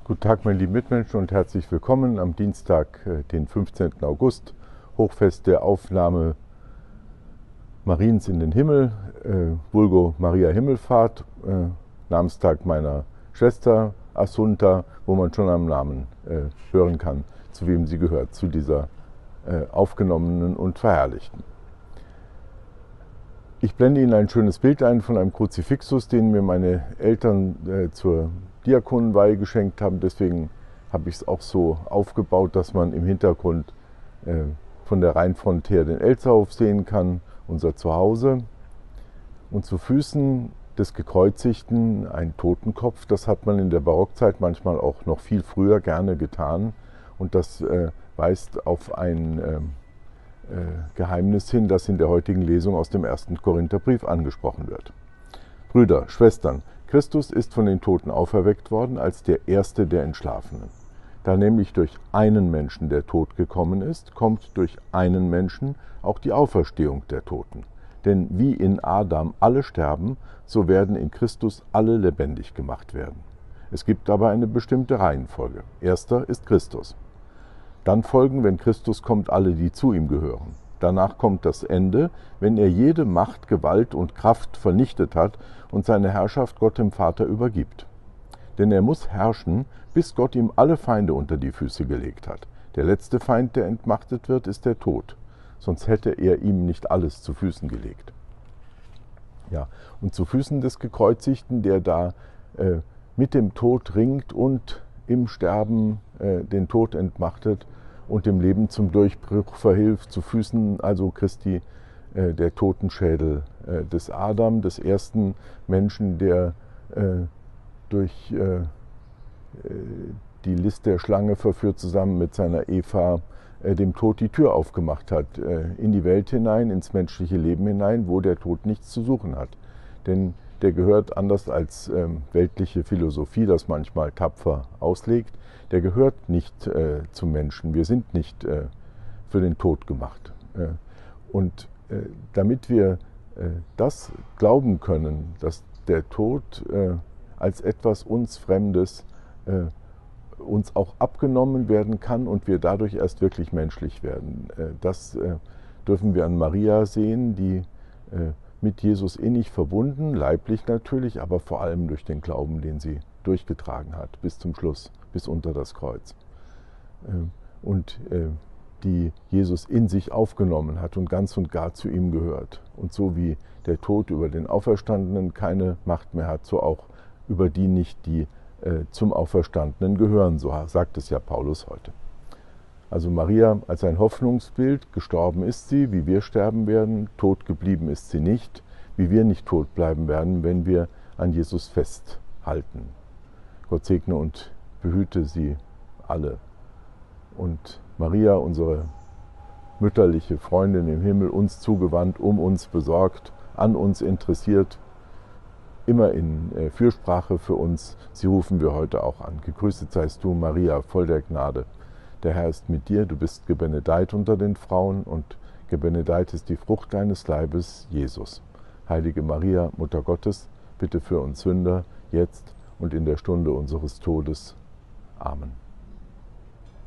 Guten Tag, meine lieben Mitmenschen, und herzlich willkommen am Dienstag, den 15. August, Hochfest der Aufnahme Mariens in den Himmel, vulgo Maria Himmelfahrt, Namenstag meiner Schwester Assunta, wo man schon am Namen hören kann, zu wem sie gehört, zu dieser aufgenommenen und verherrlichten. Ich blende Ihnen ein schönes Bild ein von einem Kruzifixus, den mir meine Eltern zur Diakonenweihe geschenkt haben. Deswegen habe ich es auch so aufgebaut, dass man im Hintergrund von der Rheinfront her den Elsterhof sehen kann, unser Zuhause. Und zu Füßen des Gekreuzigten ein Totenkopf. Das hat man in der Barockzeit manchmal auch noch viel früher gerne getan. Und das weist auf ein Geheimnis hin, das in der heutigen Lesung aus dem 1. Korintherbrief angesprochen wird. Brüder, Schwestern, Christus ist von den Toten auferweckt worden als der Erste der Entschlafenen. Da nämlich durch einen Menschen der Tod gekommen ist, kommt durch einen Menschen auch die Auferstehung der Toten. Denn wie in Adam alle sterben, so werden in Christus alle lebendig gemacht werden. Es gibt aber eine bestimmte Reihenfolge. Erster ist Christus. Dann folgen, wenn Christus kommt, alle, die zu ihm gehören. Danach kommt das Ende, wenn er jede Macht, Gewalt und Kraft vernichtet hat und seine Herrschaft Gott dem Vater übergibt. Denn er muss herrschen, bis Gott ihm alle Feinde unter die Füße gelegt hat. Der letzte Feind, der entmachtet wird, ist der Tod. Sonst hätte er ihm nicht alles zu Füßen gelegt. Ja, und zu Füßen des Gekreuzigten, der da mit dem Tod ringt und im Sterben den Tod entmachtet und dem Leben zum Durchbruch verhilft, zu Füßen also Christi der Totenschädel des Adam, des ersten Menschen, der durch die List der Schlange verführt, zusammen mit seiner Eva, dem Tod die Tür aufgemacht hat, in die Welt hinein, ins menschliche Leben hinein, wo der Tod nichts zu suchen hat. Denn der gehört, anders als weltliche Philosophie das manchmal tapfer auslegt, der gehört nicht zum Menschen. Wir sind nicht für den Tod gemacht. Und damit wir das glauben können, dass der Tod als etwas uns Fremdes uns auch abgenommen werden kann und wir dadurch erst wirklich menschlich werden, das dürfen wir an Maria sehen, die mit Jesus innig verbunden, leiblich natürlich, aber vor allem durch den Glauben, den sie durchgetragen hat, bis zum Schluss, bis unter das Kreuz. Und die Jesus in sich aufgenommen hat und ganz und gar zu ihm gehört. Und so wie der Tod über den Auferstandenen keine Macht mehr hat, so auch über die nicht, die zum Auferstandenen gehören, so sagt es ja Paulus heute. Also Maria als ein Hoffnungsbild, gestorben ist sie, wie wir sterben werden, tot geblieben ist sie nicht, wie wir nicht tot bleiben werden, wenn wir an Jesus festhalten. Gott segne und behüte sie alle. Und Maria, unsere mütterliche Freundin im Himmel, uns zugewandt, um uns besorgt, an uns interessiert, immer in Fürsprache für uns, sie rufen wir heute auch an. Gegrüßet seist du, Maria, voll der Gnade. Der Herr ist mit dir, du bist gebenedeit unter den Frauen und gebenedeit ist die Frucht deines Leibes, Jesus. Heilige Maria, Mutter Gottes, bitte für uns Sünder, jetzt und in der Stunde unseres Todes. Amen.